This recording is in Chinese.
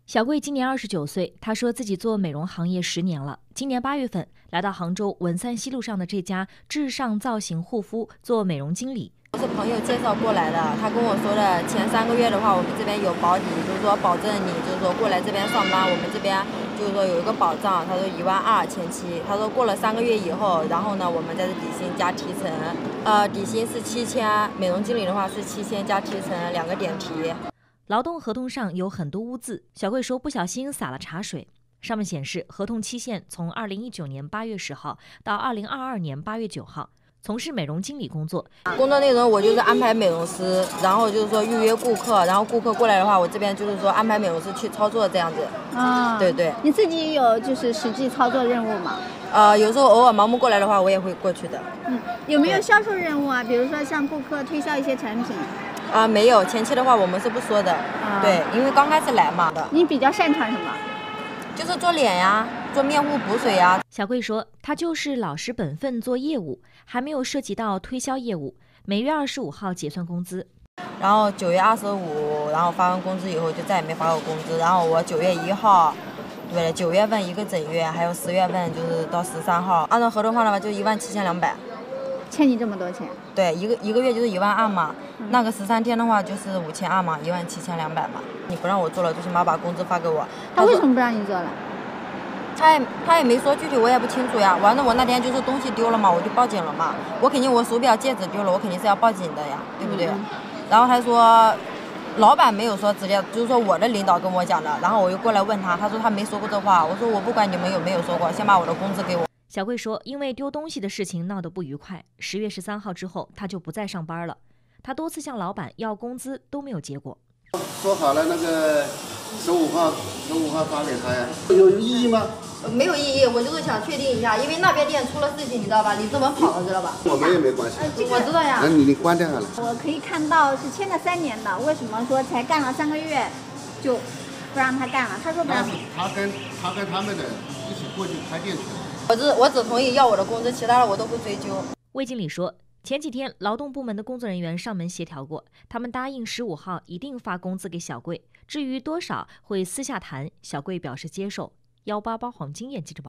小桂今年29岁，她说自己做美容行业10年了。今年8月份来到杭州文三西路上的这家至上造型护肤做美容经理。 我是朋友介绍过来的，他跟我说的前3个月的话，我们这边有保底，就是说保证你就是说过来这边上班，我们这边就是说有一个保障。他说12000前期，他说过了3个月以后，然后呢我们再是底薪加提成，底薪是7000，美容经理的话是7000加提成2个点提。 劳动合同上有很多污渍，小桂说不小心洒了茶水。上面显示合同期限从2019年8月10号到2022年8月9号，从事美容经理工作。 工作内容我就是安排美容师，然后就是说预约顾客，然后顾客过来的话，我这边就是说安排美容师去操作这样子。对对。 你自己有就是实际操作任务吗？ 有时候偶尔盲目过来的话，我也会过去的。 有没有销售任务啊？比如说向顾客推销一些产品？ 没有，前期的话我们是不说的。对，因为刚开始来嘛。 你比较擅长什么？ 就是做脸呀，做面护补水呀。 小桂说，她就是老实本分做业务，还没有涉及到推销业务。每月25号结算工资， 然后9月25，然后发完工资以后就再也没发过工资。然后我9月1号，对了，9月份一个整月，还有10月份就是到13号，按照合同话的话就17200。 欠你这么多钱？ 对，一个月就是12000嘛，那个13天的话就是5200嘛，17200嘛。你不让我做了，最起码把工资发给我。 他为什么不让你做了？ 他也没说具体，我也不清楚呀。完了，我那天就是东西丢了嘛，我就报警了嘛。我肯定我手表戒指丢了，我肯定是要报警的呀，对不对？然后他说，老板没有说直接，就是说我的领导跟我讲的。然后我又过来问他，他说他没说过这话。我说我不管你们有没有说过，先把我的工资给我。 小桂说，因为丢东西的事情闹得不愉快，10月13号之后，她就不再上班了。她多次向老板要工资都没有结果。 说好了那个15号发给他呀，有意义吗？ 没有意义，我就是想确定一下，因为那边店出了事情，你知道吧？李志文跑了，知道吧？ 我们也没关系。 我知道呀。 那你关掉了。 我可以看到是签了3年的，为什么说才干了3个月就不让他干了？他说不让。 他跟他们的一起过去开店去了。 我只同意要我的工资，其他的我都不追究。 魏经理说，前几天劳动部门的工作人员上门协调过，他们答应15号一定发工资给小桂，至于多少会私下谈。小桂表示接受。188黄金眼记者报道。